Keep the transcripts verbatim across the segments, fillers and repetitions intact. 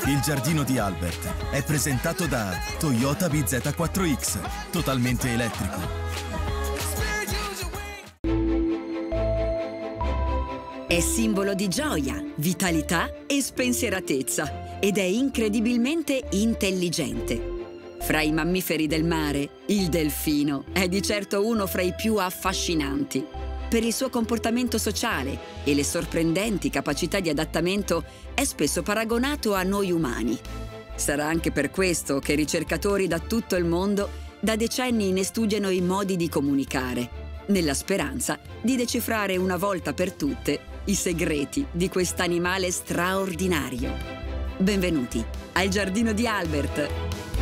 Il giardino di Albert è presentato da Toyota B Z quattro X, totalmente elettrico. È simbolo di gioia, vitalità e spensieratezza ed è incredibilmente intelligente. Fra i mammiferi del mare, il delfino è di certo uno fra i più affascinanti. Per il suo comportamento sociale e le sorprendenti capacità di adattamento è spesso paragonato a noi umani. Sarà anche per questo che ricercatori da tutto il mondo da decenni ne studiano i modi di comunicare, nella speranza di decifrare una volta per tutte i segreti di quest'animale straordinario. Benvenuti al giardino di Albert!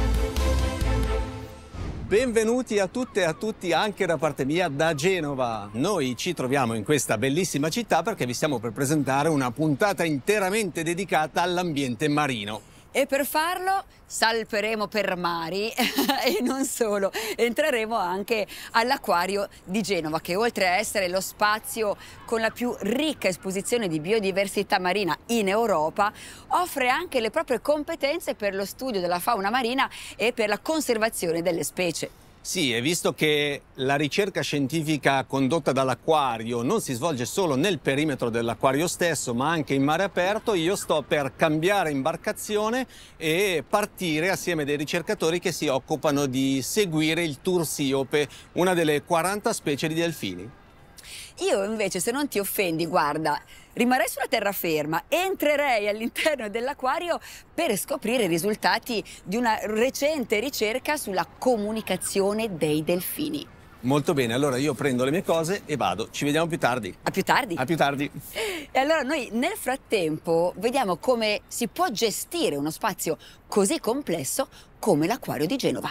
Benvenuti a tutte e a tutti anche da parte mia da Genova. Noi ci troviamo in questa bellissima città perché vi stiamo per presentare una puntata interamente dedicata all'ambiente marino. E per farlo salperemo per mari e non solo, entreremo anche all'Acquario di Genova, che oltre a essere lo spazio con la più ricca esposizione di biodiversità marina in Europa, offre anche le proprie competenze per lo studio della fauna marina e per la conservazione delle specie. Sì, e visto che la ricerca scientifica condotta dall'acquario non si svolge solo nel perimetro dell'acquario stesso, ma anche in mare aperto, io sto per cambiare imbarcazione e partire assieme a dei ricercatori che si occupano di seguire il tursiope, una delle quaranta specie di delfini. Io invece, se non ti offendi, guarda, rimarrei sulla terraferma, entrerei all'interno dell'acquario per scoprire i risultati di una recente ricerca sulla comunicazione dei delfini. Molto bene, allora io prendo le mie cose e vado. Ci vediamo più tardi. A più tardi. A più tardi. E allora noi nel frattempo vediamo come si può gestire uno spazio così complesso come l'Acquario di Genova.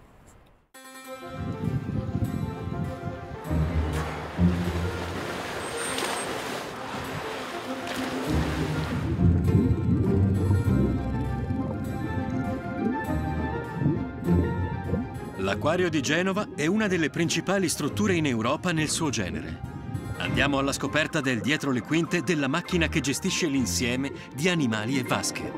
L'Acquario di Genova è una delle principali strutture in Europa nel suo genere. Andiamo alla scoperta del dietro le quinte della macchina che gestisce l'insieme di animali e vasche.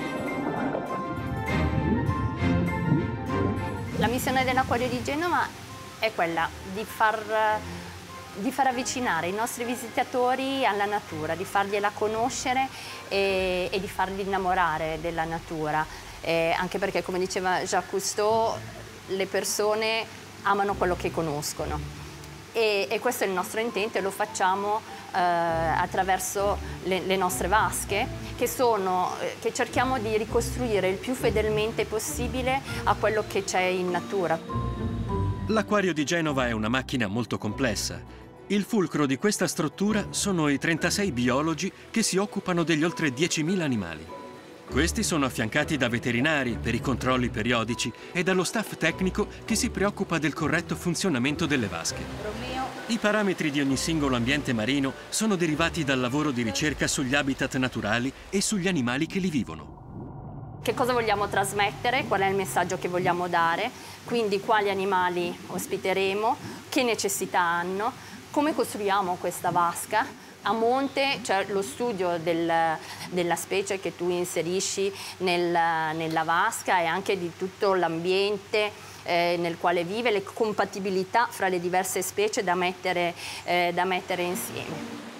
La missione dell'Acquario di Genova è quella di far, di far avvicinare i nostri visitatori alla natura, di fargliela conoscere e, e di farli innamorare della natura. Eh, anche perché, come diceva Jacques Cousteau, le persone amano quello che conoscono e, e questo è il nostro intento e lo facciamo eh, attraverso le, le nostre vasche che, sono, eh, che cerchiamo di ricostruire il più fedelmente possibile a quello che c'è in natura. L'Acquario di Genova è una macchina molto complessa. Il fulcro di questa struttura sono i trentasei biologi che si occupano degli oltre diecimila animali. Questi sono affiancati da veterinari per i controlli periodici e dallo staff tecnico che si preoccupa del corretto funzionamento delle vasche. I parametri di ogni singolo ambiente marino sono derivati dal lavoro di ricerca sugli habitat naturali e sugli animali che li vivono. Che cosa vogliamo trasmettere? Qual è il messaggio che vogliamo dare? Quindi quali animali ospiteremo? Che necessità hanno? Come costruiamo questa vasca? A monte c'è lo studio del, della specie che tu inserisci nel, nella vasca e anche di tutto l'ambiente eh, nel quale vive, le compatibilità fra le diverse specie da mettere, eh, da mettere insieme.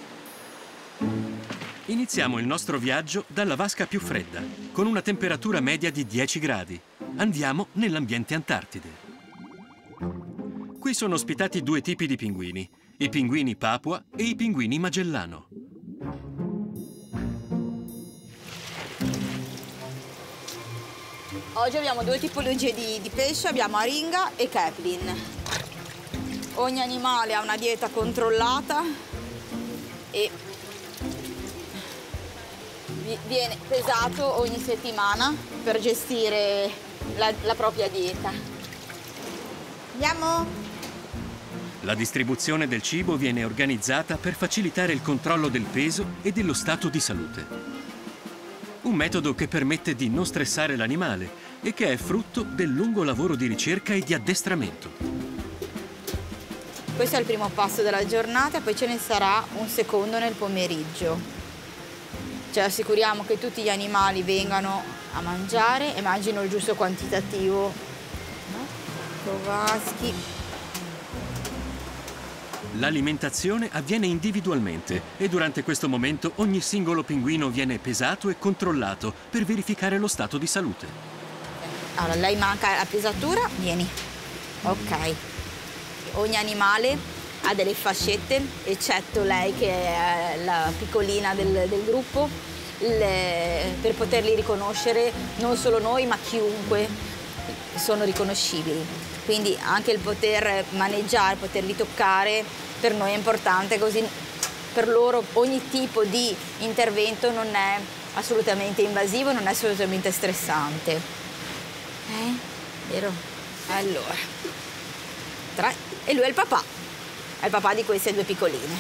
Iniziamo il nostro viaggio dalla vasca più fredda, con una temperatura media di dieci gradi. Andiamo nell'ambiente Antartide. Qui sono ospitati due tipi di pinguini. I pinguini Papua e i pinguini Magellano. Oggi abbiamo due tipologie di, di pesce, abbiamo aringa e caplin. Ogni animale ha una dieta controllata e viene pesato ogni settimana per gestire la, la propria dieta. Andiamo? La distribuzione del cibo viene organizzata per facilitare il controllo del peso e dello stato di salute. Un metodo che permette di non stressare l'animale e che è frutto del lungo lavoro di ricerca e di addestramento. Questo è il primo passo della giornata, poi ce ne sarà un secondo nel pomeriggio. ci assicuriamo che tutti gli animali vengano a mangiare, immagino il giusto quantitativo, no? Vaschi. L'alimentazione avviene individualmente e durante questo momento ogni singolo pinguino viene pesato e controllato per verificare lo stato di salute. Allora, lei manca la pesatura? Vieni. Ok. Ogni animale ha delle fascette, eccetto lei che è la piccolina del, del gruppo, le, per poterli riconoscere non solo noi ma chiunque sono riconoscibili. Quindi anche il poter maneggiare, poterli toccare per noi è importante, così per loro ogni tipo di intervento non è assolutamente invasivo, non è assolutamente stressante. Eh? Vero? Allora, tre, e lui è il papà. È il papà di queste due piccoline.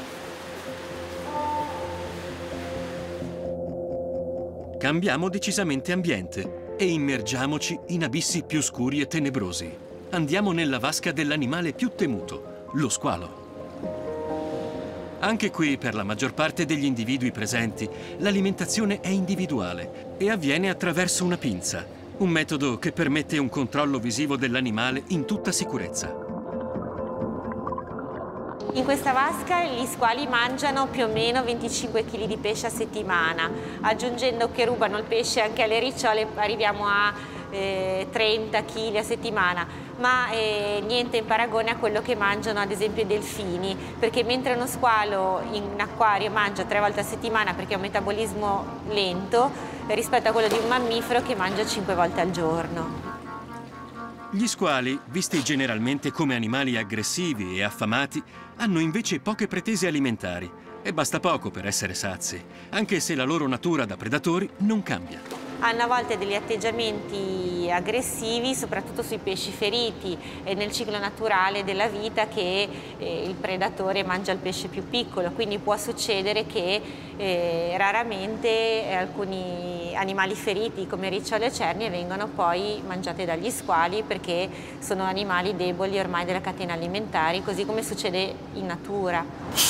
Cambiamo decisamente ambiente e immergiamoci in abissi più scuri e tenebrosi. Andiamo nella vasca dell'animale più temuto, lo squalo. Anche qui, per la maggior parte degli individui presenti, l'alimentazione è individuale e avviene attraverso una pinza, un metodo che permette un controllo visivo dell'animale in tutta sicurezza. In questa vasca gli squali mangiano più o meno venticinque chili di pesce a settimana, aggiungendo che rubano il pesce anche alle ricciole arriviamo a eh, trenta chili a settimana, ma eh, niente in paragone a quello che mangiano ad esempio i delfini, perché mentre uno squalo in acquario mangia tre volte a settimana perché ha un metabolismo lento, rispetto a quello di un mammifero che mangia cinque volte al giorno. Gli squali, visti generalmente come animali aggressivi e affamati, hanno invece poche pretese alimentari e basta poco per essere sazi, anche se la loro natura da predatori non cambia. Hanno a volte degli atteggiamenti aggressivi, soprattutto sui pesci feriti e nel ciclo naturale della vita che eh, il predatore mangia il pesce più piccolo, quindi può succedere che eh, raramente eh, alcuni animali feriti come ricciole e cernie vengono poi mangiate dagli squali perché sono animali deboli ormai della catena alimentare, così come succede in natura.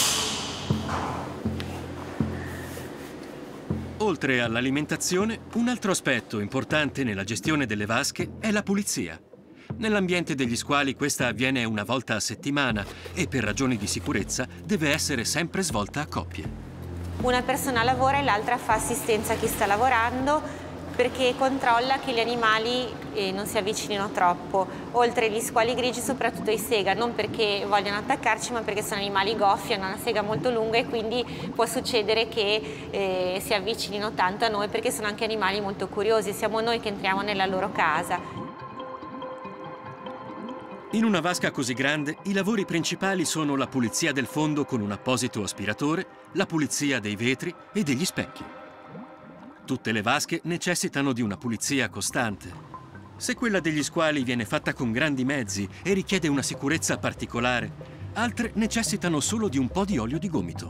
Oltre all'alimentazione, un altro aspetto importante nella gestione delle vasche è la pulizia. Nell'ambiente degli squali questa avviene una volta a settimana e per ragioni di sicurezza deve essere sempre svolta a coppie. Una persona lavora e l'altra fa assistenza a chi sta lavorando perché controlla che gli animali eh, non si avvicinino troppo. Oltre agli squali grigi, soprattutto i sega, non perché vogliono attaccarci, ma perché sono animali goffi, hanno una sega molto lunga e quindi può succedere che eh, si avvicinino tanto a noi perché sono anche animali molto curiosi, siamo noi che entriamo nella loro casa. In una vasca così grande, i lavori principali sono la pulizia del fondo con un apposito aspiratore, la pulizia dei vetri e degli specchi. Tutte le vasche necessitano di una pulizia costante. Se quella degli squali viene fatta con grandi mezzi e richiede una sicurezza particolare, altre necessitano solo di un po' di olio di gomito.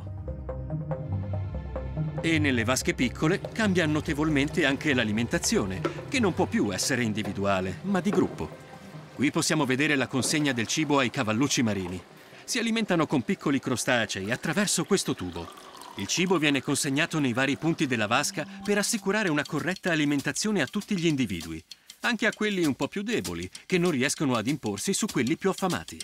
E nelle vasche piccole cambia notevolmente anche l'alimentazione, che non può più essere individuale, ma di gruppo. Qui possiamo vedere la consegna del cibo ai cavallucci marini. Si alimentano con piccoli crostacei attraverso questo tubo. Il cibo viene consegnato nei vari punti della vasca per assicurare una corretta alimentazione a tutti gli individui, anche a quelli un po' più deboli, che non riescono ad imporsi su quelli più affamati.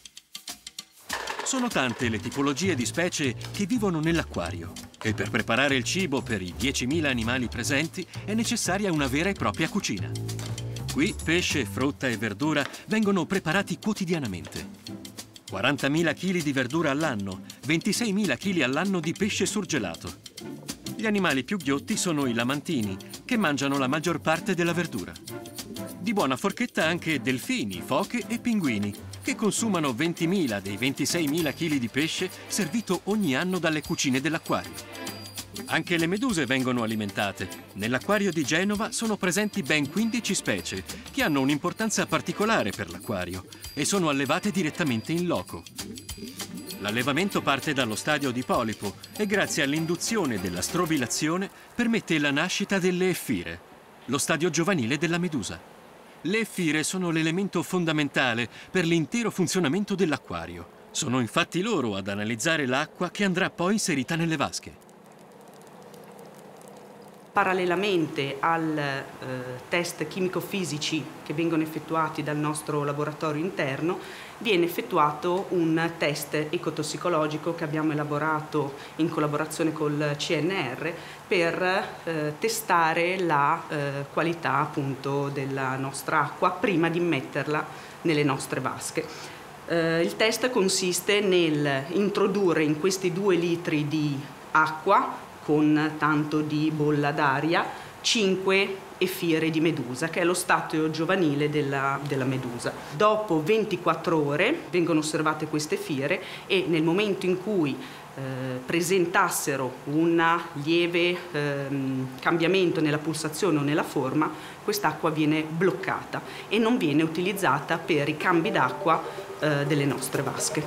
Sono tante le tipologie di specie che vivono nell'acquario e per preparare il cibo per i diecimila animali presenti è necessaria una vera e propria cucina. Qui pesce, frutta e verdura vengono preparati quotidianamente. quarantamila chili di verdura all'anno, ventiseimila chili all'anno di pesce surgelato. Gli animali più ghiotti sono i lamantini, che mangiano la maggior parte della verdura. Di buona forchetta anche delfini, foche e pinguini, che consumano ventimila dei ventiseimila chili di pesce servito ogni anno dalle cucine dell'acquario. Anche le meduse vengono alimentate. Nell'acquario di Genova sono presenti ben quindici specie, che hanno un'importanza particolare per l'acquario e sono allevate direttamente in loco. L'allevamento parte dallo stadio di polipo e grazie all'induzione della strobilazione permette la nascita delle effire, lo stadio giovanile della medusa. Le effire sono l'elemento fondamentale per l'intero funzionamento dell'acquario. Sono infatti loro ad analizzare l'acqua che andrà poi inserita nelle vasche. Parallelamente al eh, test chimico-fisici che vengono effettuati dal nostro laboratorio interno, viene effettuato un test ecotossicologico che abbiamo elaborato in collaborazione col C N R per eh, testare la eh, qualità appunto della nostra acqua prima di immetterla nelle nostre vasche. Eh, il test consiste nel introdurre in questi due litri di acqua con tanto di bolla d'aria cinque effiere di medusa, che è lo stato giovanile della, della medusa. Dopo ventiquattro ore vengono osservate queste effiere e nel momento in cui eh, presentassero un lieve eh, cambiamento nella pulsazione o nella forma, quest'acqua viene bloccata e non viene utilizzata per i cambi d'acqua eh, delle nostre vasche.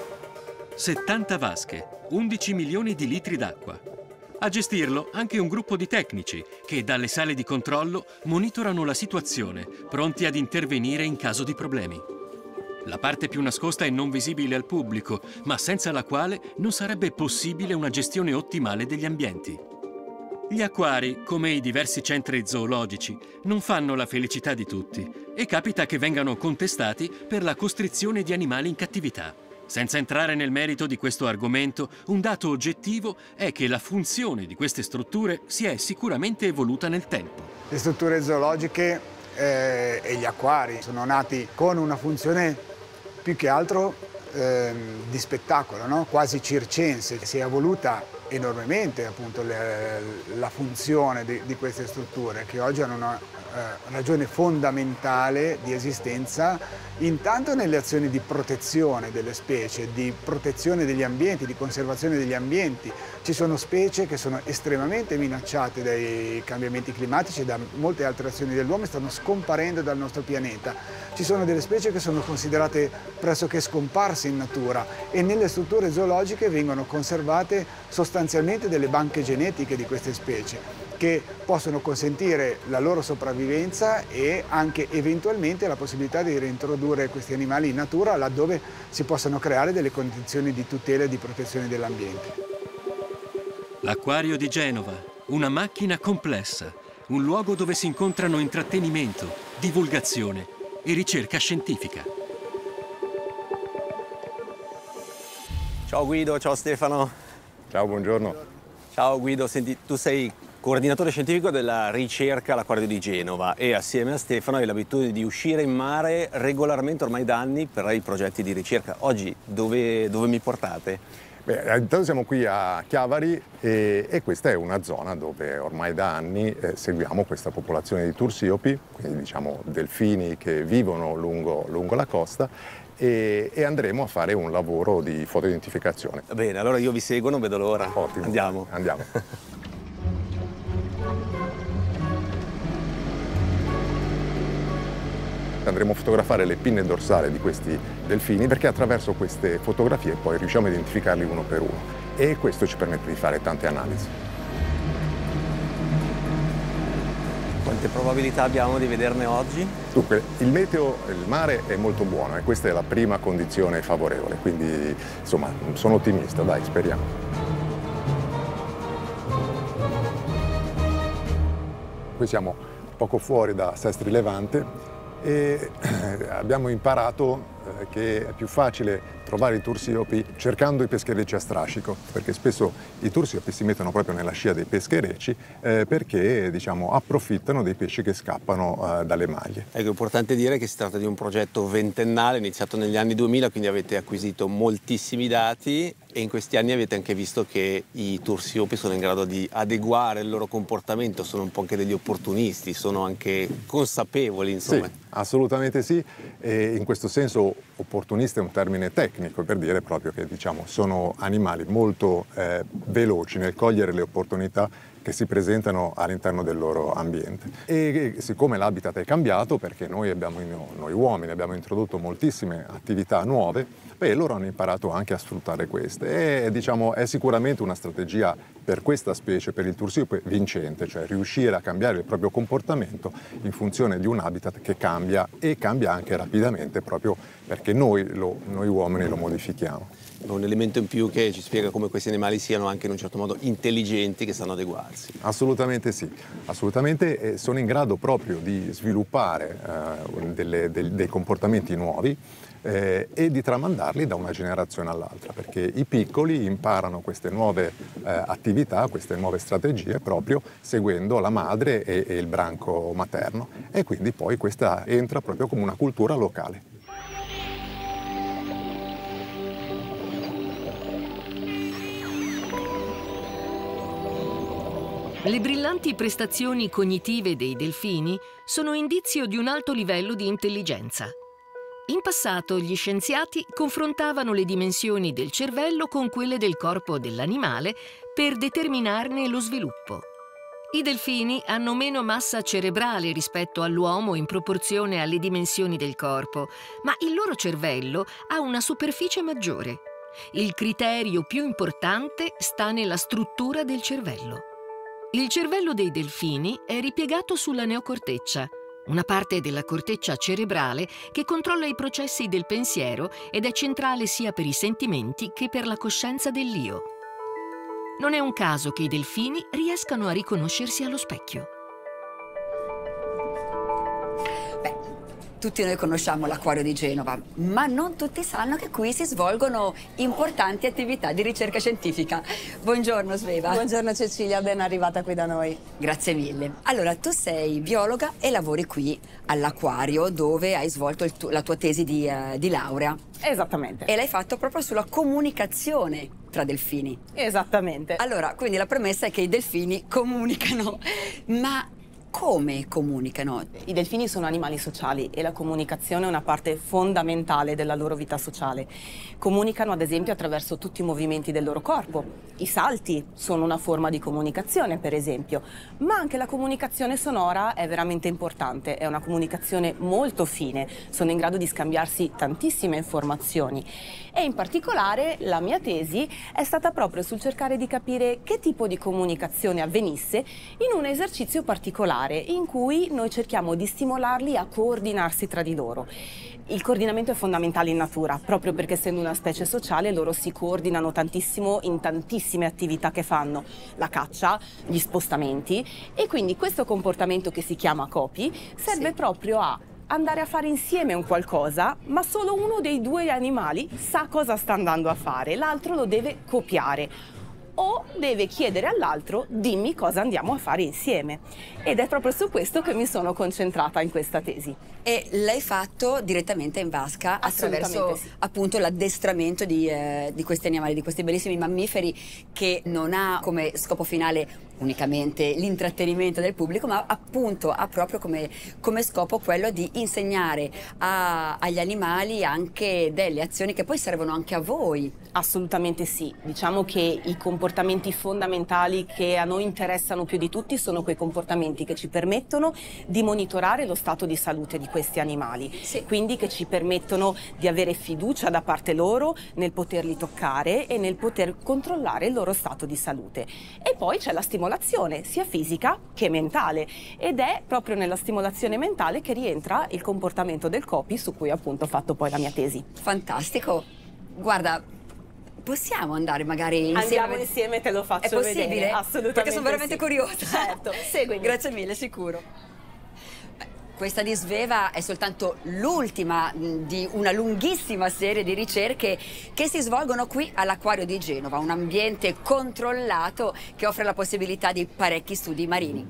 settanta vasche, undici milioni di litri d'acqua. A gestirlo anche un gruppo di tecnici che dalle sale di controllo monitorano la situazione, pronti ad intervenire in caso di problemi. La parte più nascosta è non visibile al pubblico, ma senza la quale non sarebbe possibile una gestione ottimale degli ambienti. Gli acquari, come i diversi centri zoologici, non fanno la felicità di tutti e capita che vengano contestati per la costrizione di animali in cattività. Senza entrare nel merito di questo argomento, un dato oggettivo è che la funzione di queste strutture si è sicuramente evoluta nel tempo. Le strutture zoologiche eh, e gli acquari sono nati con una funzione più che altro eh, di spettacolo, no? Quasi circense. Si è evoluta enormemente appunto le, la funzione di, di queste strutture, che oggi hanno una eh, ragione fondamentale di esistenza, intanto nelle azioni di protezione delle specie, di protezione degli ambienti, di conservazione degli ambienti. Ci sono specie che sono estremamente minacciate dai cambiamenti climatici e da molte altre azioni dell'uomo e stanno scomparendo dal nostro pianeta. Ci sono delle specie che sono considerate pressoché scomparse in natura e nelle strutture zoologiche vengono conservate sostanzialmente delle banche genetiche di queste specie, che possono consentire la loro sopravvivenza e anche eventualmente la possibilità di reintrodurre questi animali in natura laddove si possano creare delle condizioni di tutela e di protezione dell'ambiente. L'Acquario di Genova, una macchina complessa, un luogo dove si incontrano intrattenimento, divulgazione e ricerca scientifica. Ciao Guido, ciao Stefano. Ciao, buongiorno. Ciao Guido, senti, tu sei coordinatore scientifico della ricerca all'Acquario di Genova e assieme a Stefano hai l'abitudine di uscire in mare regolarmente ormai da anni per i progetti di ricerca. Oggi dove, dove mi portate? Beh, intanto siamo qui a Chiavari e, e questa è una zona dove ormai da anni eh, seguiamo questa popolazione di tursiopi, quindi diciamo delfini che vivono lungo, lungo la costa e, e andremo a fare un lavoro di fotoidentificazione. Bene, allora io vi seguo, non vedo l'ora. Ottimo. Andiamo. Andiamo. Andremo a fotografare le pinne dorsali di questi delfini perché attraverso queste fotografie poi riusciamo a identificarli uno per uno e questo ci permette di fare tante analisi. Quante probabilità abbiamo di vederne oggi? Dunque, il meteo, il mare è molto buono e questa è la prima condizione favorevole, quindi insomma sono ottimista, dai, speriamo. Qui siamo poco fuori da Sestri Levante e abbiamo imparato eh, che è più facile trovare i tursiopi cercando i pescherecci a strascico, perché spesso i tursiopi si mettono proprio nella scia dei pescherecci eh, perché diciamo, approfittano dei pesci che scappano eh, dalle maglie. Ecco, è importante dire che si tratta di un progetto ventennale iniziato negli anni duemila, quindi avete acquisito moltissimi dati e in questi anni avete anche visto che i tursiopi sono in grado di adeguare il loro comportamento, sono un po' anche degli opportunisti, sono anche consapevoli, insomma. Sì, assolutamente sì, e in questo senso opportunista è un termine tecnico per dire proprio che diciamo, sono animali molto eh, veloci nel cogliere le opportunità che si presentano all'interno del loro ambiente. E siccome l'habitat è cambiato, perché noi, abbiamo, noi uomini abbiamo introdotto moltissime attività nuove, beh, loro hanno imparato anche a sfruttare queste. E diciamo, è sicuramente una strategia per questa specie, per il tursiope, vincente, cioè riuscire a cambiare il proprio comportamento in funzione di un habitat che cambia e cambia anche rapidamente proprio perché noi, lo, noi uomini lo modifichiamo. un elemento in più che ci spiega come questi animali siano anche in un certo modo intelligenti, che sanno adeguarsi. Assolutamente sì, assolutamente eh, sono in grado proprio di sviluppare eh, delle, del, dei comportamenti nuovi eh, e di tramandarli da una generazione all'altra, perché i piccoli imparano queste nuove eh, attività, queste nuove strategie proprio seguendo la madre e, e il branco materno, e quindi poi questa entra proprio come una cultura locale. Le brillanti prestazioni cognitive dei delfini sono indizio di un alto livello di intelligenza. In passato gli scienziati confrontavano le dimensioni del cervello con quelle del corpo dell'animale per determinarne lo sviluppo. I delfini hanno meno massa cerebrale rispetto all'uomo in proporzione alle dimensioni del corpo, ma il loro cervello ha una superficie maggiore. Il criterio più importante sta nella struttura del cervello. Il cervello dei delfini è ripiegato sulla neocorteccia, una parte della corteccia cerebrale che controlla i processi del pensiero ed è centrale sia per i sentimenti che per la coscienza dell'io. Non è un caso che i delfini riescano a riconoscersi allo specchio. Tutti noi conosciamo l'acquario di Genova, ma non tutti sanno che qui si svolgono importanti attività di ricerca scientifica. Buongiorno Sveva. Buongiorno Cecilia, ben arrivata qui da noi. Grazie mille. Allora, tu sei biologa e lavori qui all'acquario dove hai svolto il tu- la tua tesi di, uh, di laurea. Esattamente. E l'hai fatto proprio sulla comunicazione tra delfini. Esattamente. Allora, quindi la premessa è che i delfini comunicano, ma come comunicano? I delfini sono animali sociali e la comunicazione è una parte fondamentale della loro vita sociale. Comunicano ad esempio attraverso tutti i movimenti del loro corpo. I salti sono una forma di comunicazione, per esempio, ma anche la comunicazione sonora è veramente importante, è una comunicazione molto fine, sono in grado di scambiarsi tantissime informazioni. E in particolare la mia tesi è stata proprio sul cercare di capire che tipo di comunicazione avvenisse in un esercizio particolare in cui noi cerchiamo di stimolarli a coordinarsi tra di loro. Il coordinamento è fondamentale in natura, proprio perché essendo una specie sociale loro si coordinano tantissimo in tantissime attività che fanno, la caccia, gli spostamenti, e quindi questo comportamento che si chiama copy serve sì. proprio a andare a fare insieme un qualcosa, ma solo uno dei due animali sa cosa sta andando a fare, l'altro lo deve copiare o deve chiedere all'altro dimmi cosa andiamo a fare insieme. Ed è proprio su questo che mi sono concentrata in questa tesi. E l'hai fatto direttamente in vasca attraverso sì. appunto l'addestramento di, eh, di questi animali, di questi bellissimi mammiferi, che non ha come scopo finale unicamente l'intrattenimento del pubblico, ma appunto ha proprio come, come scopo quello di insegnare a, agli animali anche delle azioni che poi servono anche a voi. Assolutamente sì, diciamo che i comportamenti fondamentali che a noi interessano più di tutti sono quei comportamenti che ci permettono di monitorare lo stato di salute di questi animali, sì. quindi che ci permettono di avere fiducia da parte loro nel poterli toccare e nel poter controllare il loro stato di salute. E poi c'è la stimolazione sia fisica che mentale, ed è proprio nella stimolazione mentale che rientra il comportamento del copy, su cui appunto ho fatto poi la mia tesi. Fantastico, guarda, possiamo andare magari insieme? Andiamo insieme, te lo faccio vedere. È possibile? Vedere. Assolutamente. Perché sono veramente sì. curiosa. Certo, seguimi. Grazie mille, sicuro. Questa di Sveva è soltanto l'ultima di una lunghissima serie di ricerche che si svolgono qui all'Acquario di Genova, un ambiente controllato che offre la possibilità di parecchi studi marini.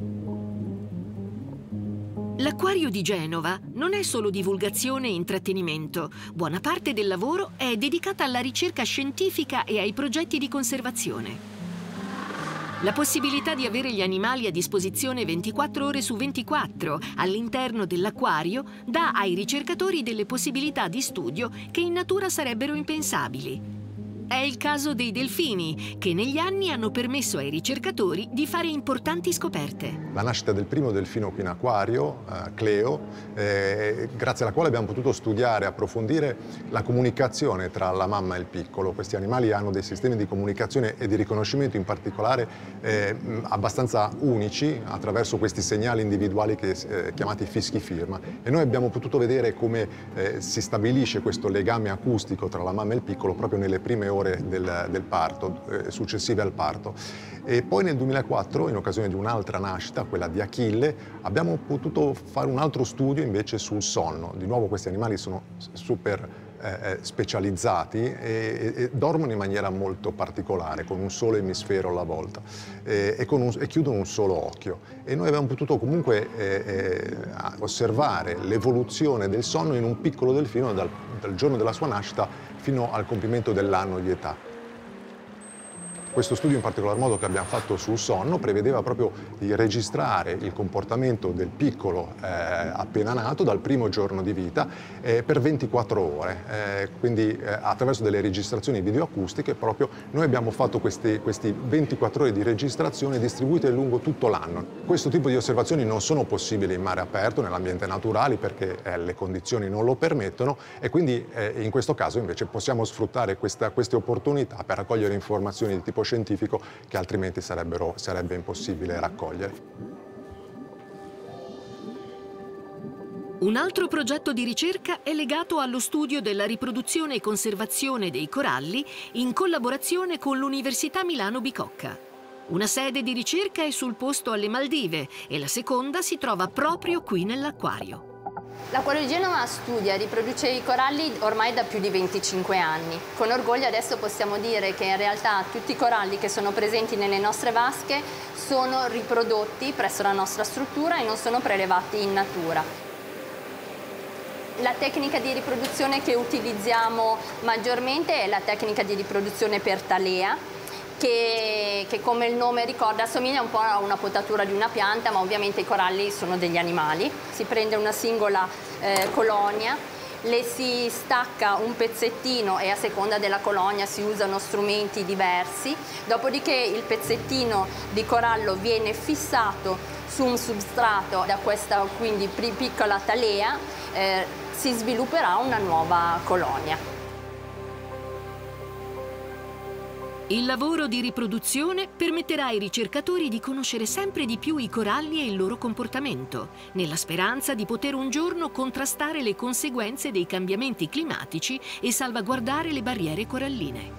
L'Acquario di Genova non è solo divulgazione e intrattenimento. Buona parte del lavoro è dedicata alla ricerca scientifica e ai progetti di conservazione. La possibilità di avere gli animali a disposizione ventiquattro ore su ventiquattro all'interno dell'acquario dà ai ricercatori delle possibilità di studio che in natura sarebbero impensabili. È il caso dei delfini, che negli anni hanno permesso ai ricercatori di fare importanti scoperte. La nascita del primo delfino qui in acquario, eh, Cleo, eh, grazie alla quale abbiamo potuto studiare e approfondire la comunicazione tra la mamma e il piccolo. Questi animali hanno dei sistemi di comunicazione e di riconoscimento in particolare eh, abbastanza unici attraverso questi segnali individuali che, eh, chiamati fischi firma. E noi abbiamo potuto vedere come eh, si stabilisce questo legame acustico tra la mamma e il piccolo proprio nelle prime ore Del, del parto, eh, successive al parto. E poi nel duemilaquattro, in occasione di un'altra nascita, quella di Achille, abbiamo potuto fare un altro studio invece sul sonno. Di nuovo questi animali sono super eh, specializzati e, e, e dormono in maniera molto particolare, con un solo emisfero alla volta e, e, con un, e chiudono un solo occhio. E noi abbiamo potuto comunque eh, eh, osservare l'evoluzione del sonno in un piccolo delfino dal, dal giorno della sua nascita fino al compimento dell'anno di età. Questo studio in particolar modo che abbiamo fatto sul sonno prevedeva proprio di registrare il comportamento del piccolo eh, appena nato dal primo giorno di vita eh, per ventiquattro ore, eh, quindi eh, attraverso delle registrazioni videoacustiche proprio noi abbiamo fatto questi, questi ventiquattro ore di registrazione distribuite lungo tutto l'anno. Questo tipo di osservazioni non sono possibili in mare aperto, nell'ambiente naturale, perché eh, le condizioni non lo permettono e quindi eh, in questo caso invece possiamo sfruttare questa, queste opportunità per raccogliere informazioni di tipo scientifico che altrimenti sarebbero, sarebbe impossibile raccogliere. Un altro progetto di ricerca è legato allo studio della riproduzione e conservazione dei coralli in collaborazione con l'Università Milano Bicocca. Una sede di ricerca è sul posto alle Maldive e la seconda si trova proprio qui nell'acquario. L'Acquario di Genova studia e riproduce i coralli ormai da più di venticinque anni. Con orgoglio adesso possiamo dire che in realtà tutti i coralli che sono presenti nelle nostre vasche sono riprodotti presso la nostra struttura e non sono prelevati in natura. La tecnica di riproduzione che utilizziamo maggiormente è la tecnica di riproduzione per talea, Che, che come il nome ricorda assomiglia un po' a una potatura di una pianta, ma ovviamente i coralli sono degli animali. Si prende una singola eh, colonia, le si stacca un pezzettino e a seconda della colonia si usano strumenti diversi, dopodiché il pezzettino di corallo viene fissato su un substrato da questa quindi piccola talea, eh, si svilupperà una nuova colonia. Il lavoro di riproduzione permetterà ai ricercatori di conoscere sempre di più i coralli e il loro comportamento, nella speranza di poter un giorno contrastare le conseguenze dei cambiamenti climatici e salvaguardare le barriere coralline.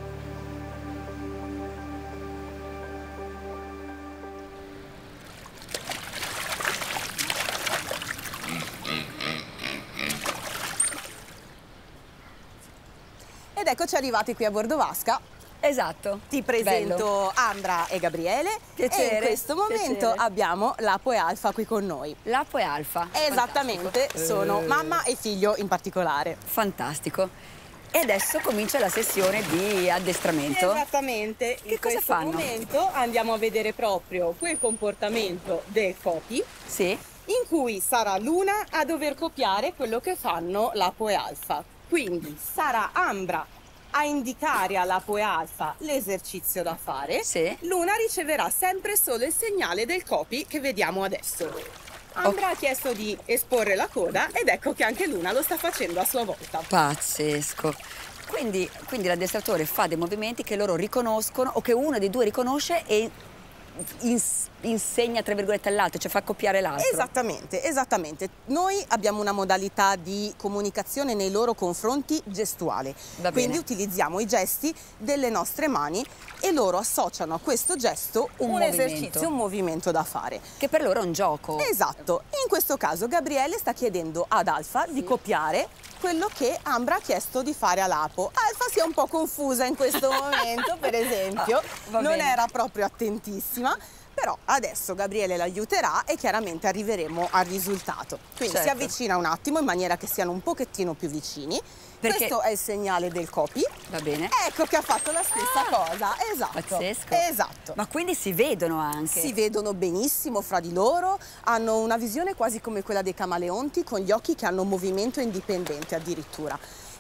Ed eccoci arrivati qui a bordo vasca. Esatto. Ti presento Bello. Ambra e Gabriele. Piacere. E in questo momento Piacere. abbiamo Lapo e Alfa qui con noi. Lapo e Alfa. Esattamente, Fantastico. sono eh. mamma e figlio in particolare. Fantastico. E adesso comincia la sessione di addestramento. Esattamente. Che in cosa questo fanno? momento andiamo a vedere proprio quel comportamento dei copi. Sì. In cui sarà Luna a dover copiare quello che fanno Lapo e Alfa. Quindi sarà Ambra a indicare a Lapo e Alfa l'esercizio da fare. Sì. Luna riceverà sempre solo il segnale del copy che vediamo adesso. Ambra okay. ha chiesto di esporre la coda ed ecco che anche Luna lo sta facendo a sua volta. Pazzesco. Quindi, quindi l'addestratore fa dei movimenti che loro riconoscono o che uno dei due riconosce e ins insegna tra virgolette all'altro, cioè fa copiare l'altro. Esattamente, esattamente. Noi abbiamo una modalità di comunicazione nei loro confronti gestuale. Va Quindi bene. utilizziamo i gesti delle nostre mani e loro associano a questo gesto un, un esercizio, un movimento da fare. Che per loro è un gioco. Esatto. In questo caso Gabriele sta chiedendo ad Alfa sì. di copiare quello che Ambra ha chiesto di fare a Lapo. Alfa si è un po' confusa in questo momento, per esempio, ah, non bene. era proprio attentissima, però adesso Gabriele l'aiuterà e chiaramente arriveremo al risultato. Quindi certo. si avvicina un attimo in maniera che siano un pochettino più vicini. Perché... Questo è il segnale del copy. Va bene. Ecco che ha fatto la stessa ah, cosa. Esatto. Pazzesco. Esatto. Ma quindi si vedono anche? Si vedono benissimo fra di loro, hanno una visione quasi come quella dei camaleonti, con gli occhi che hanno movimento indipendente addirittura.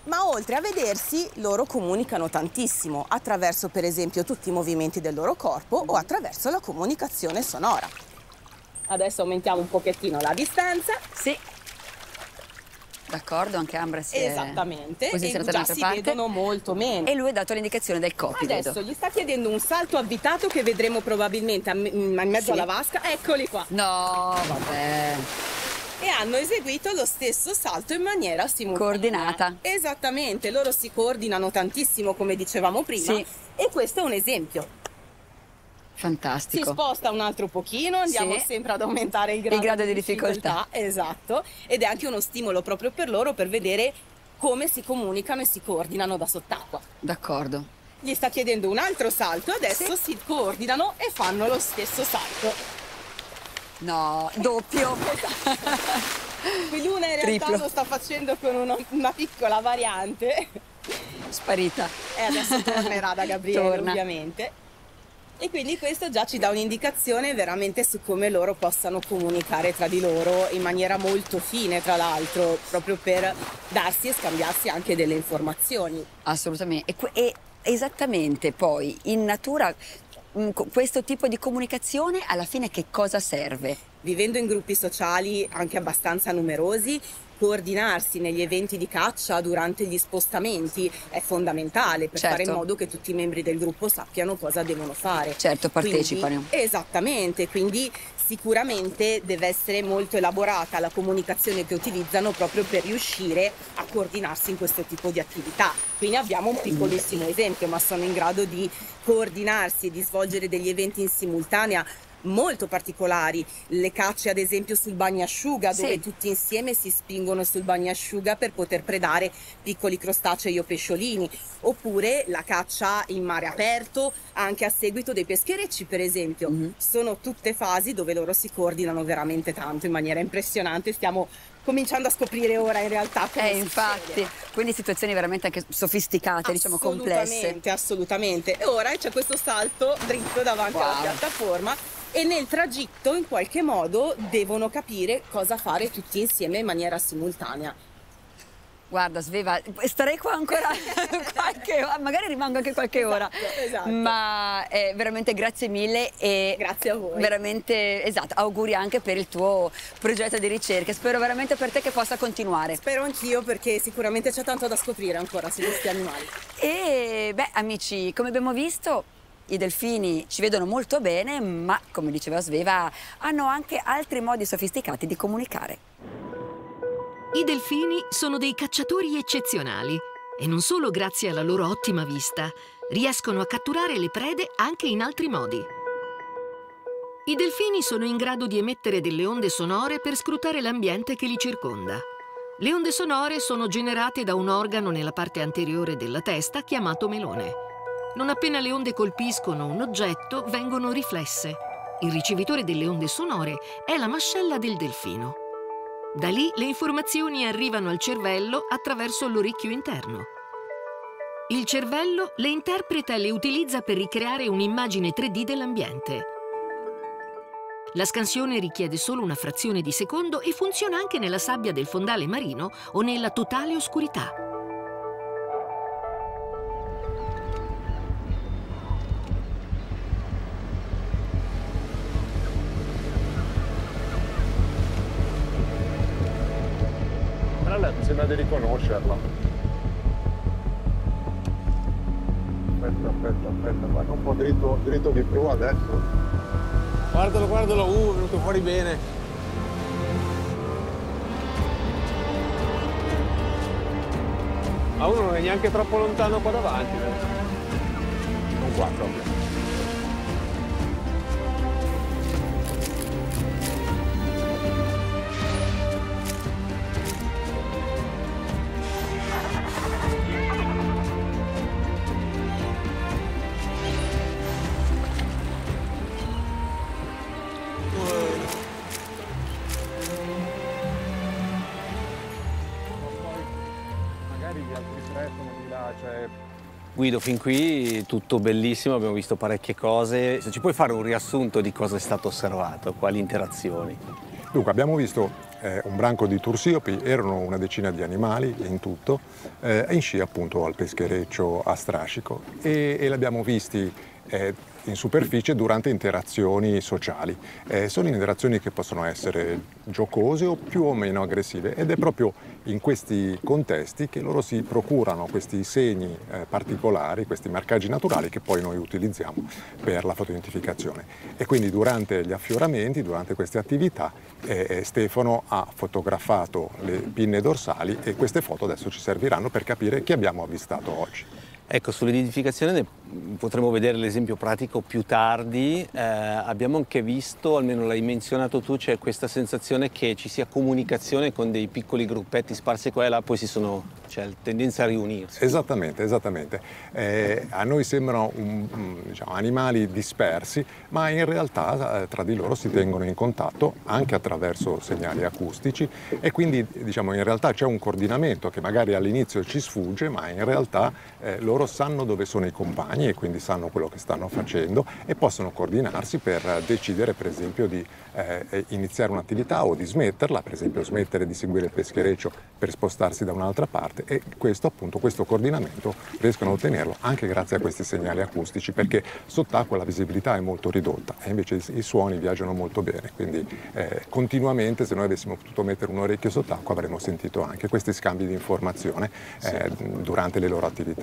Ma oltre a vedersi, loro comunicano tantissimo, attraverso per esempio tutti i movimenti del loro corpo o attraverso la comunicazione sonora. Adesso aumentiamo un pochettino la distanza. Sì. D'accordo, anche Ambra si Esattamente, è posizionata e già dall'altra si parte. vedono molto meno. E lui ha dato l'indicazione del copido. Adesso gli sta chiedendo un salto avvitato che vedremo probabilmente in mezzo Sì. alla vasca. Eccoli qua. No, vabbè. E hanno eseguito lo stesso salto in maniera simultanea. Coordinata. Esattamente, loro si coordinano tantissimo come dicevamo prima. Sì. E questo è un esempio. Fantastico. Si sposta un altro pochino, andiamo Sì. sempre ad aumentare il grado, Il grado di difficoltà. Esatto, ed è anche uno stimolo proprio per loro per vedere come si comunicano e si coordinano da sott'acqua. D'accordo. Gli sta chiedendo un altro salto, adesso Sì. si coordinano e fanno lo stesso salto. No, doppio. Qui Luna in realtà Triplo. lo sta facendo con uno- una piccola variante. Sparita. E adesso tornerà da Gabriele, Torna. ovviamente. E quindi questo già ci dà un'indicazione veramente su come loro possano comunicare tra di loro in maniera molto fine, tra l'altro, proprio per darsi e scambiarsi anche delle informazioni. Assolutamente. E, que- e esattamente poi in natura mh, co- questo tipo di comunicazione alla fine che cosa serve? Vivendo in gruppi sociali anche abbastanza numerosi, coordinarsi negli eventi di caccia durante gli spostamenti è fondamentale per Certo. fare in modo che tutti i membri del gruppo sappiano cosa devono fare. Certo, partecipano. Quindi, esattamente, quindi sicuramente deve essere molto elaborata la comunicazione che utilizzano proprio per riuscire a coordinarsi in questo tipo di attività. Quindi abbiamo un piccolissimo esempio, ma sono in grado di coordinarsi e di svolgere degli eventi in simultanea molto particolari, le cacce ad esempio sul bagnasciuga, dove Sì. tutti insieme si spingono sul bagnasciuga per poter predare piccoli crostacei o pesciolini, oppure la caccia in mare aperto anche a seguito dei pescherecci per esempio. Mhm. Sono tutte fasi dove loro si coordinano veramente tanto in maniera impressionante, stiamo cominciando a scoprire ora in realtà come Eh, succede. infatti, quindi situazioni veramente anche sofisticate, diciamo complesse. Assolutamente, assolutamente. E ora c'è questo salto dritto davanti Wow. alla piattaforma e nel tragitto in qualche modo devono capire cosa fare tutti insieme in maniera simultanea. Guarda, Sveva, starei qua ancora qualche ora, magari rimango anche qualche ora. esatto. Ma eh, veramente grazie mille e Grazie a voi. veramente, esatto, auguri anche per il tuo progetto di ricerca. Spero veramente per te che possa continuare. Spero anch'io perché sicuramente c'è tanto da scoprire ancora su questi animali. E beh, amici, come abbiamo visto, i delfini ci vedono molto bene, ma come diceva Sveva, hanno anche altri modi sofisticati di comunicare. I delfini sono dei cacciatori eccezionali e non solo grazie alla loro ottima vista, riescono a catturare le prede anche in altri modi. I delfini sono in grado di emettere delle onde sonore per scrutare l'ambiente che li circonda. Le onde sonore sono generate da un organo nella parte anteriore della testa chiamato melone. Non appena le onde colpiscono un oggetto, vengono riflesse. Il ricevitore delle onde sonore è la mascella del delfino. Da lì le informazioni arrivano al cervello attraverso l'orecchio interno. Il cervello le interpreta e le utilizza per ricreare un'immagine tre D dell'ambiente. La scansione richiede solo una frazione di secondo e funziona anche nella sabbia del fondale marino o nella totale oscurità. Mi sembra di riconoscerla. Aspetta, aspetta, aspetta, guarda un po' dritto, dritto di più adesso. Guardalo, guardalo, uh, è venuto fuori bene. Ma uno non è neanche troppo lontano qua davanti. Non qua proprio. Magari gli altri tre sono di là, cioè... Guido, fin qui tutto bellissimo, abbiamo visto parecchie cose. Se ci puoi fare un riassunto di cosa è stato osservato, quali interazioni? Dunque, abbiamo visto eh, un branco di tursiopi, erano una decina di animali in tutto, eh, in scia appunto al peschereccio a strascico, e, e l'abbiamo visti eh, in superficie durante interazioni sociali. Eh, sono interazioni che possono essere giocose o più o meno aggressive, ed è proprio in questi contesti che loro si procurano questi segni eh, particolari, questi marcaggi naturali che poi noi utilizziamo per la fotoidentificazione. E quindi durante gli affioramenti, durante queste attività, eh, Stefano ha fotografato le pinne dorsali, e queste foto adesso ci serviranno per capire chi abbiamo avvistato oggi. Ecco, sull'identificazione potremo vedere l'esempio pratico più tardi. Eh, abbiamo anche visto, almeno l'hai menzionato tu, c'è questa sensazione che ci sia comunicazione con dei piccoli gruppetti sparsi qua e là, poi si sono, c'è la tendenza a riunirsi. Esattamente, esattamente. Eh, a noi sembrano un, un, diciamo, animali dispersi, ma in realtà eh, tra di loro si tengono in contatto anche attraverso segnali acustici, e quindi diciamo in realtà c'è un coordinamento che magari all'inizio ci sfugge, ma in realtà eh, loro sanno dove sono i compagni e quindi sanno quello che stanno facendo, e possono coordinarsi per decidere per esempio di eh, iniziare un'attività o di smetterla, per esempio smettere di seguire il peschereccio per spostarsi da un'altra parte, e questo appunto, questo coordinamento riescono a ottenerlo anche grazie a questi segnali acustici, perché sott'acqua la visibilità è molto ridotta e invece i, i suoni viaggiano molto bene, quindi eh, continuamente, se noi avessimo potuto mettere un orecchio sott'acqua, avremmo sentito anche questi scambi di informazione eh, sì. durante le loro attività.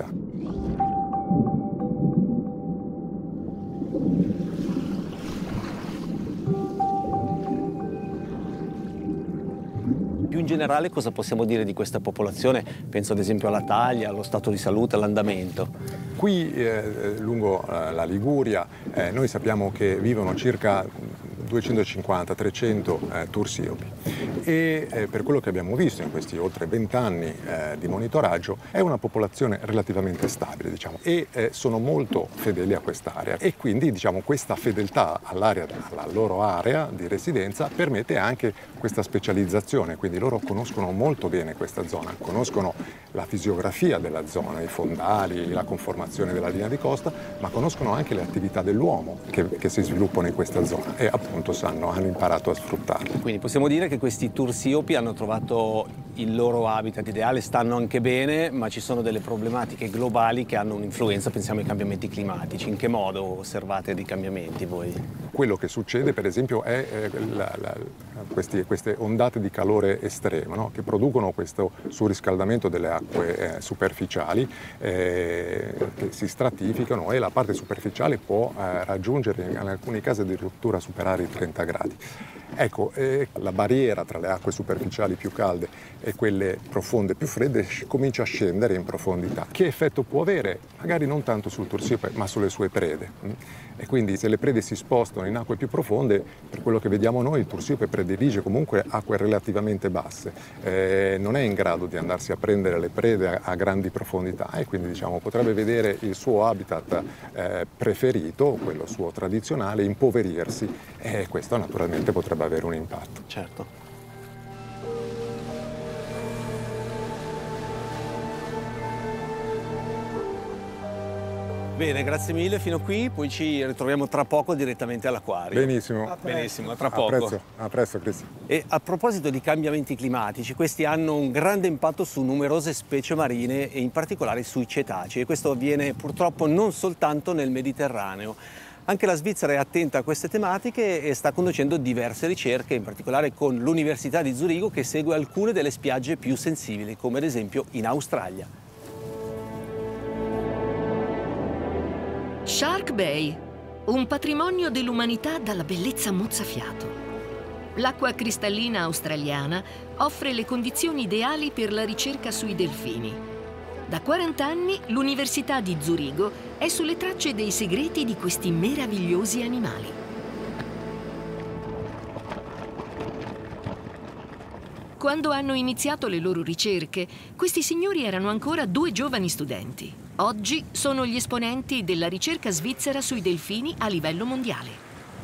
Più in generale, cosa possiamo dire di questa popolazione? Penso ad esempio alla taglia, allo stato di salute, all'andamento. Qui eh, lungo eh, la Liguria eh, noi sappiamo che vivono circa duecentocinquanta trecento eh, tursiopi, e eh, per quello che abbiamo visto in questi oltre vent'anni eh, di monitoraggio è una popolazione relativamente stabile, diciamo, e eh, sono molto fedeli a quest'area, e quindi diciamo questa fedeltà all'area, alla loro area di residenza permette anche questa specializzazione, quindi loro conoscono molto bene questa zona, conoscono la fisiografia della zona, i fondali, la conformazione della linea di costa, ma conoscono anche le attività dell'uomo che, che si sviluppano in questa zona, e appunto sanno, hanno imparato a sfruttarle. Quindi possiamo dire che questi tursiopi hanno trovato il loro habitat ideale, stanno anche bene, ma ci sono delle problematiche globali che hanno un'influenza, pensiamo ai cambiamenti climatici. In che modo osservate dei cambiamenti voi? Quello che succede per esempio è eh, la, la, questi, queste ondate di calore estremo, no? Che producono questo surriscaldamento delle acque eh, superficiali eh, che si stratificano, e la parte superficiale può eh, raggiungere in alcuni casi addirittura superare i trenta gradi. Ecco, eh, la barriera tra le acque superficiali più calde e quelle profonde più fredde comincia a scendere in profondità. Che effetto può avere? Magari non tanto sul tursiope, ma sulle sue prede. E quindi se le prede si spostano in acque più profonde, per quello che vediamo noi, il tursiope predilige comunque acque relativamente basse, eh, non è in grado di andarsi a prendere le prede a, a grandi profondità, e quindi diciamo potrebbe vedere il suo habitat eh, preferito, quello suo tradizionale, impoverirsi, e questo naturalmente potrebbe avere un impatto. Certo. Bene, grazie mille fino qui, poi ci ritroviamo tra poco direttamente all'acquario. Benissimo. A Benissimo, a tra poco. A presto, a presto Cristian. E a proposito di cambiamenti climatici, questi hanno un grande impatto su numerose specie marine e in particolare sui cetacei, e questo avviene purtroppo non soltanto nel Mediterraneo. Anche la Svizzera è attenta a queste tematiche e sta conducendo diverse ricerche, in particolare con l'Università di Zurigo, che segue alcune delle spiagge più sensibili, come ad esempio in Australia. Shark Bay, un patrimonio dell'umanità dalla bellezza mozzafiato. L'acqua cristallina australiana offre le condizioni ideali per la ricerca sui delfini. Da quaranta anni l'Università di Zurigo è sulle tracce dei segreti di questi meravigliosi animali. Quando hanno iniziato le loro ricerche, questi signori erano ancora due giovani studenti. Oggi sono gli esponenti della ricerca svizzera sui delfini a livello mondiale.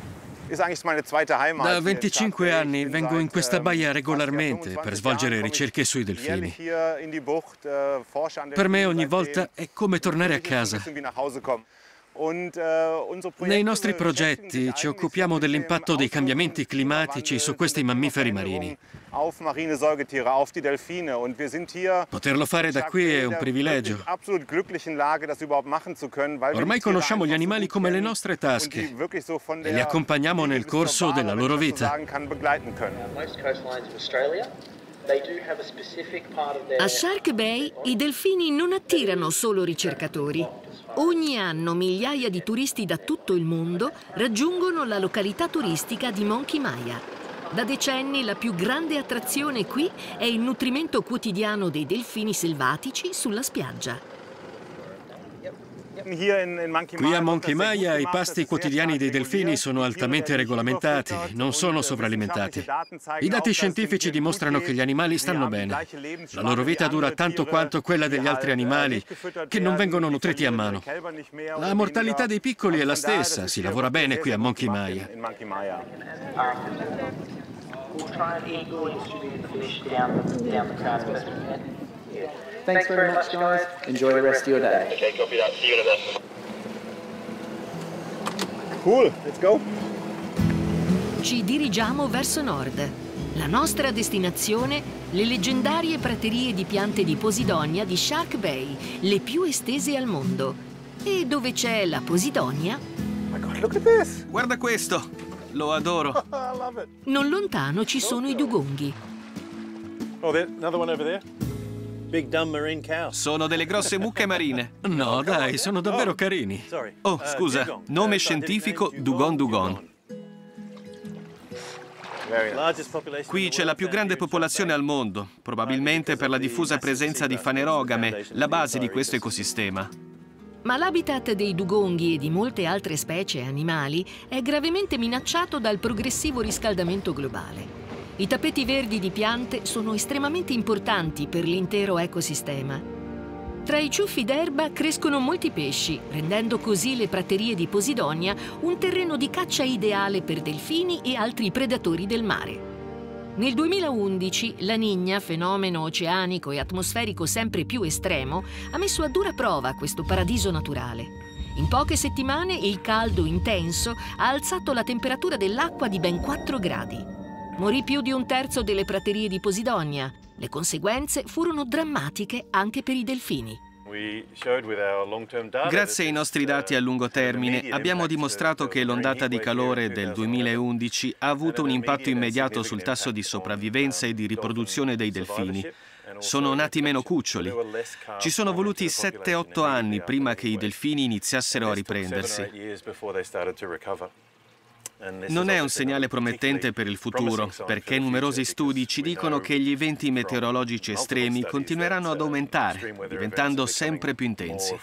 Da venticinque anni vengo in questa baia regolarmente per svolgere ricerche sui delfini. Per me ogni volta è come tornare a casa. Nei nostri progetti ci occupiamo dell'impatto dei cambiamenti climatici su questi mammiferi marini. Poterlo fare da qui è un privilegio. Ormai conosciamo gli animali come le nostre tasche e li accompagniamo nel corso della loro vita. A Shark Bay i delfini non attirano solo ricercatori. Ogni anno migliaia di turisti da tutto il mondo raggiungono la località turistica di Monkey Maya. Da decenni la più grande attrazione qui è il nutrimento quotidiano dei delfini selvatici sulla spiaggia. Qui a Monkey Maya i pasti quotidiani dei delfini sono altamente regolamentati, non sono sovralimentati. I dati scientifici dimostrano che gli animali stanno bene. La loro vita dura tanto quanto quella degli altri animali, che non vengono nutriti a mano. La mortalità dei piccoli è la stessa, si lavora bene qui a Monkey Maya. Thanks very much, guys. Enjoy the rest of your day. Okay, copy that. See you in a bit. Cool, let's go. Ci dirigiamo verso nord. La nostra destinazione, le leggendarie praterie di piante di Posidonia di Shark Bay, le più estese al mondo. E dove c'è la Posidonia... Oh my God, look at this. Guarda questo, lo adoro. I love it. Non lontano ci sono i dugonghi. Oh, there, another one over there. Big dumb marine cow. Sono delle grosse mucche marine. No, dai, sono davvero carini. Oh, scusa, nome scientifico Dugon Dugon. Qui c'è la più grande popolazione al mondo, probabilmente per la diffusa presenza di fanerogame, la base di questo ecosistema. Ma l'habitat dei dugonghi e di molte altre specie animali è gravemente minacciato dal progressivo riscaldamento globale. I tappeti verdi di piante sono estremamente importanti per l'intero ecosistema. Tra i ciuffi d'erba crescono molti pesci, rendendo così le praterie di Posidonia un terreno di caccia ideale per delfini e altri predatori del mare. Nel duemilaundici la Niña, fenomeno oceanico e atmosferico sempre più estremo, ha messo a dura prova questo paradiso naturale. In poche settimane il caldo intenso ha alzato la temperatura dell'acqua di ben quattro gradi. Morì più di un terzo delle praterie di Posidonia. Le conseguenze furono drammatiche anche per i delfini. Grazie ai nostri dati a lungo termine abbiamo dimostrato che l'ondata di calore del duemilaundici ha avuto un impatto immediato sul tasso di sopravvivenza e di riproduzione dei delfini. Sono nati meno cuccioli. Ci sono voluti sette otto anni prima che i delfini iniziassero a riprendersi. Non è un segnale promettente per il futuro, perché numerosi studi ci dicono che gli eventi meteorologici estremi continueranno ad aumentare, diventando sempre più intensi.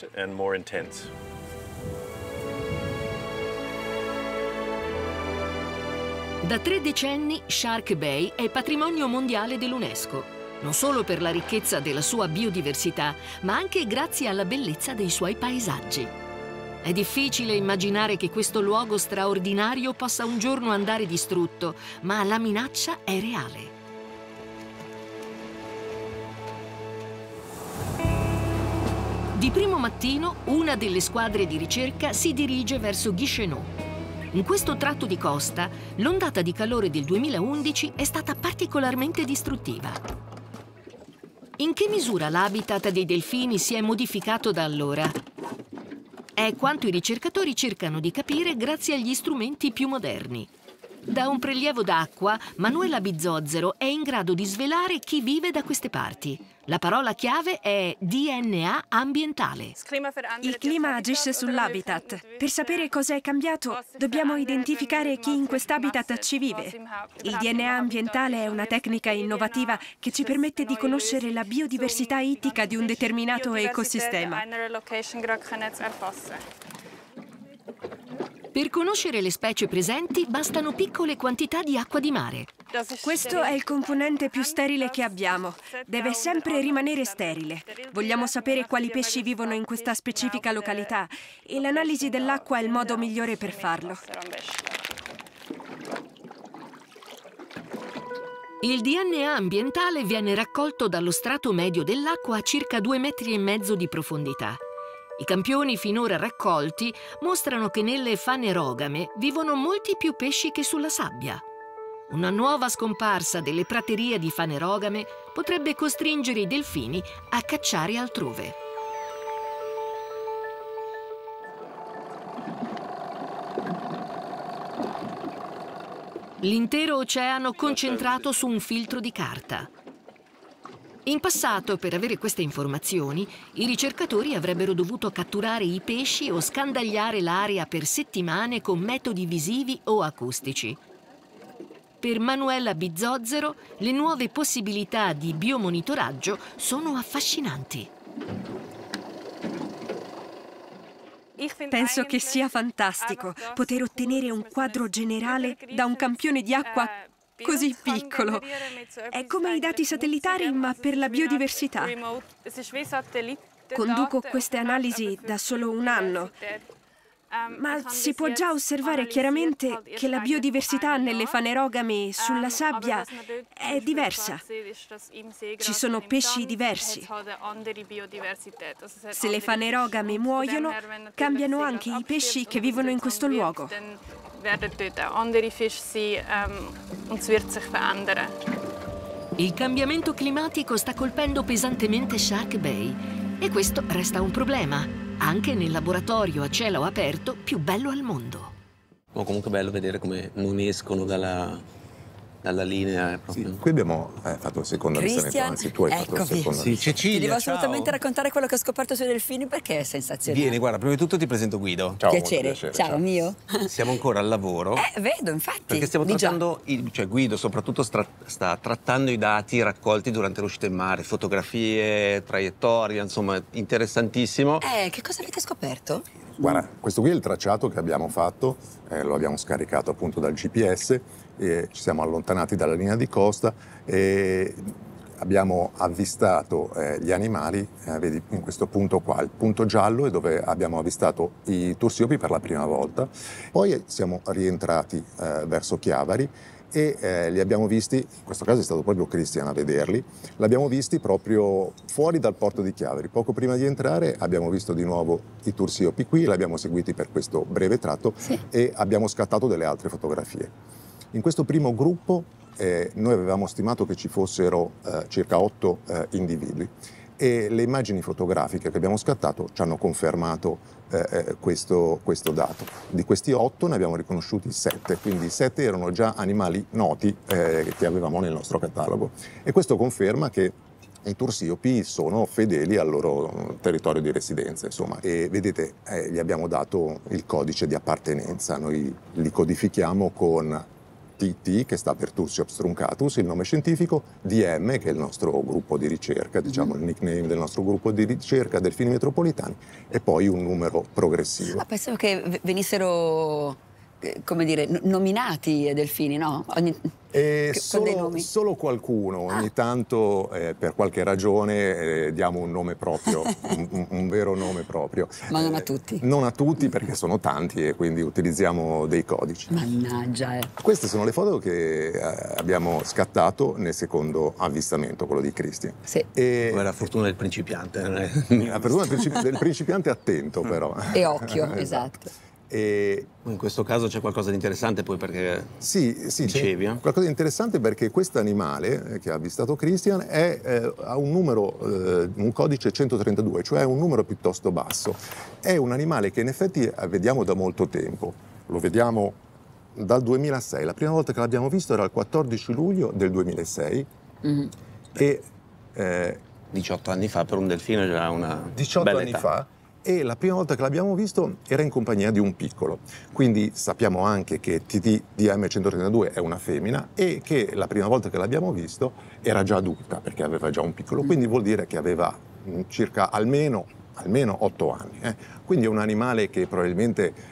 Da tre decenni Shark Bay è patrimonio mondiale dell'UNESCO, non solo per la ricchezza della sua biodiversità, ma anche grazie alla bellezza dei suoi paesaggi. È difficile immaginare che questo luogo straordinario possa un giorno andare distrutto, ma la minaccia è reale. Di primo mattino, una delle squadre di ricerca si dirige verso Guicheneau. In questo tratto di costa, l'ondata di calore del duemilaundici è stata particolarmente distruttiva. In che misura l'habitat dei delfini si è modificato da allora? È quanto i ricercatori cercano di capire grazie agli strumenti più moderni. Da un prelievo d'acqua, Manuela Bizozzero è in grado di svelare chi vive da queste parti. La parola chiave è D N A ambientale. Il clima agisce sull'habitat. Per sapere cosa è cambiato, dobbiamo identificare chi in quest'habitat ci vive. Il D N A ambientale è una tecnica innovativa che ci permette di conoscere la biodiversità ittica di un determinato ecosistema. Per conoscere le specie presenti bastano piccole quantità di acqua di mare. Questo è il componente più sterile che abbiamo. Deve sempre rimanere sterile. Vogliamo sapere quali pesci vivono in questa specifica località e l'analisi dell'acqua è il modo migliore per farlo. Il D N A ambientale viene raccolto dallo strato medio dell'acqua a circa due metri e mezzo di profondità. I campioni finora raccolti mostrano che nelle fanerogame vivono molti più pesci che sulla sabbia. Una nuova scomparsa delle praterie di fanerogame potrebbe costringere i delfini a cacciare altrove. L'intero oceano concentrato su un filtro di carta. In passato, per avere queste informazioni, i ricercatori avrebbero dovuto catturare i pesci o scandagliare l'area per settimane con metodi visivi o acustici. Per Manuela Bizzozero, le nuove possibilità di biomonitoraggio sono affascinanti. Penso che sia fantastico poter ottenere un quadro generale da un campione di acqua così piccolo. È come i dati satellitari, ma per la biodiversità. Conduco queste analisi da solo un anno, ma si può già osservare chiaramente che la biodiversità nelle fanerogami sulla sabbia è diversa. Ci sono pesci diversi. Se le fanerogami muoiono, cambiano anche i pesci che vivono in questo luogo. Il cambiamento climatico sta colpendo pesantemente Shark Bay e questo resta un problema, anche nel laboratorio a cielo aperto più bello al mondo. No, comunque è bello vedere come non escono dalla, dalla linea. Proprio. Sì, qui abbiamo eh, fatto il secondo avvistamento, anzi tu hai fatto il secondo. Sì, Cecilia, ti devo ciao. assolutamente raccontare quello che ho scoperto sui delfini perché è sensazionale. Vieni, guarda, prima di tutto ti presento Guido. Ciao, piacere. piacere. Ciao, ciao, mio. Siamo ancora al lavoro. Eh, vedo, infatti. Perché stiamo di già. trattando, il, cioè Guido soprattutto sta, sta trattando i dati raccolti durante l'uscita in mare, fotografie, traiettorie, insomma, interessantissimo. Eh, che cosa avete scoperto? Guarda, questo qui è il tracciato che abbiamo fatto, eh, lo abbiamo scaricato appunto dal G P S, e ci siamo allontanati dalla linea di costa e abbiamo avvistato eh, gli animali, eh, vedi in questo punto qua, il punto giallo è dove abbiamo avvistato i tursiopi per la prima volta, poi siamo rientrati eh, verso Chiavari e eh, li abbiamo visti, in questo caso è stato proprio Cristian a vederli, l'abbiamo visti proprio fuori dal porto di Chiavari. Poco prima di entrare abbiamo visto di nuovo i tursiopi qui, li abbiamo seguiti per questo breve tratto sì. e abbiamo scattato delle altre fotografie. In questo primo gruppo eh, noi avevamo stimato che ci fossero eh, circa otto eh, individui e le immagini fotografiche che abbiamo scattato ci hanno confermato eh, questo, questo dato. Di questi otto ne abbiamo riconosciuti sette, quindi sette erano già animali noti eh, che avevamo nel nostro catalogo. E questo conferma che i tursiopi sono fedeli al loro territorio di residenza, insomma, e vedete eh, gli abbiamo dato il codice di appartenenza, noi li codifichiamo con T T, che sta per Tursiops truncatus, il nome scientifico, D M, che è il nostro gruppo di ricerca, diciamo il nickname del nostro gruppo di ricerca, delfini metropolitani, e poi un numero progressivo. Ah, pensavo che venissero, come dire, nominati i delfini, no? Ogni... E solo, solo qualcuno, ogni ah. tanto eh, per qualche ragione eh, diamo un nome proprio, un, un vero nome proprio. Ma non a tutti? Eh, non a tutti perché sono tanti e quindi utilizziamo dei codici. Mannaggia, eh. Queste sono le foto che eh, abbiamo scattato nel secondo avvistamento, quello di Cristian. Sì. E... Come la fortuna del principiante. La fortuna del, principi... del principiante attento però. E occhio, esatto. E in questo caso c'è qualcosa di interessante poi perché sì, sì, dicevi c'è qualcosa di interessante perché questo animale che ha avvistato Cristian è, eh, ha un numero, eh, un codice centotrentadue, cioè un numero piuttosto basso. È un animale che in effetti vediamo da molto tempo, lo vediamo dal duemilasei, la prima volta che l'abbiamo visto era il quattordici luglio del duemilasei mm-hmm. e eh, diciotto anni fa per un delfino era una diciotto bella anni età. fa. E la prima volta che l'abbiamo visto era in compagnia di un piccolo, quindi sappiamo anche che T T D M centotrentadue è una femmina e che la prima volta che l'abbiamo visto era già adulta perché aveva già un piccolo, quindi vuol dire che aveva circa almeno, almeno otto anni. Eh. Quindi è un animale che probabilmente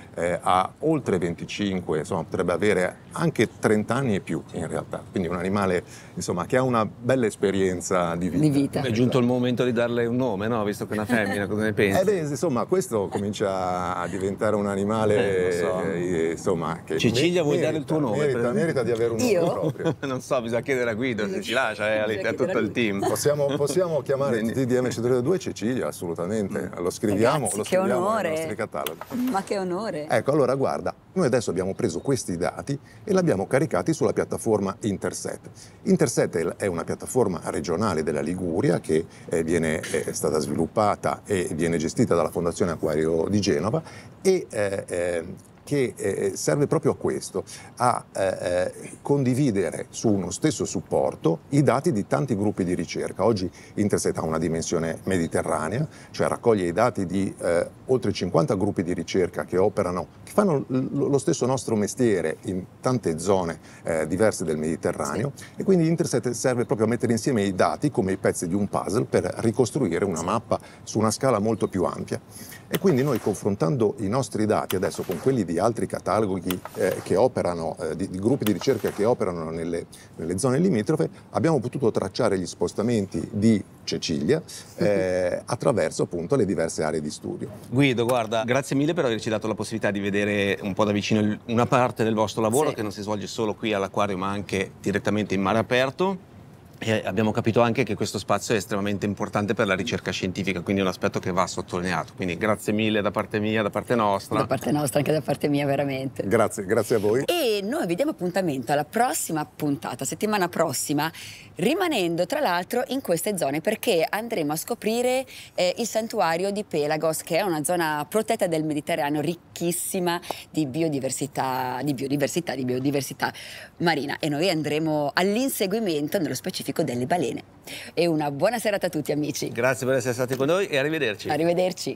eh, ha oltre venticinque, insomma potrebbe avere anche trenta anni e più in realtà, quindi un animale insomma che ha una bella esperienza di vita. Di vita. È giunto il momento di darle un nome, no? Visto che è una femmina, cosa ne pensi? Eh beh, insomma, questo comincia a diventare un animale, eh, so. eh, insomma, che Cecilia, vuoi merita, dare il tuo nome? Merita, merita di avere un nome Io? proprio. Non so, bisogna chiedere a Guido se ci lascia, eh, a tutto il team. Possiamo, possiamo chiamare T D M centodue Cecilia, assolutamente. Lo scriviamo, Ragazzi, lo che scriviamo onore. nei nostri cataloghi. Ma che onore! Ecco, allora guarda, noi adesso abbiamo preso questi dati e li abbiamo caricati sulla piattaforma Interset. Interset è una piattaforma regionale della Liguria che eh, viene, è stata sviluppata e viene gestita dalla Fondazione Acquario di Genova e eh, eh, che eh, serve proprio a questo, a eh, condividere su uno stesso supporto i dati di tanti gruppi di ricerca. Oggi Interset ha una dimensione mediterranea, cioè raccoglie i dati di eh, oltre cinquanta gruppi di ricerca che operano, che fanno lo stesso nostro mestiere in tante zone eh, diverse del Mediterraneo, sì. E quindi Interset serve proprio a mettere insieme i dati come i pezzi di un puzzle per ricostruire una mappa su una scala molto più ampia. E quindi noi, confrontando i nostri dati adesso con quelli di altri cataloghi eh, che operano, eh, di, di gruppi di ricerca che operano nelle, nelle zone limitrofe, abbiamo potuto tracciare gli spostamenti di Cecilia eh, attraverso appunto le diverse aree di studio. Guido, guarda, grazie mille per averci dato la possibilità di vedere un po' da vicino una parte del vostro lavoro, sì, che non si svolge solo qui all'acquario ma anche direttamente in mare aperto. E abbiamo capito anche che questo spazio è estremamente importante per la ricerca scientifica, quindi è un aspetto che va sottolineato. Quindi grazie mille da parte mia, da parte nostra. Da parte nostra, anche da parte mia, veramente. Grazie, grazie a voi. E noi vi diamo appuntamento alla prossima puntata, settimana prossima, rimanendo tra l'altro in queste zone, perché andremo a scoprire eh, il santuario di Pelagos, che è una zona protetta del Mediterraneo, ricchissima di biodiversità, di biodiversità, di biodiversità marina. E noi andremo all'inseguimento, nello specifico, delle balene. E una buona serata a tutti, amici. Grazie per essere stati con noi e arrivederci. Arrivederci.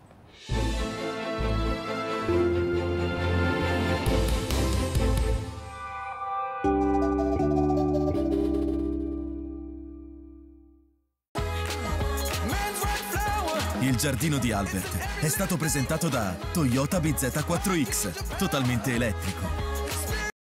Il giardino di Albert è stato presentato da Toyota B Z quattro X, totalmente elettrico.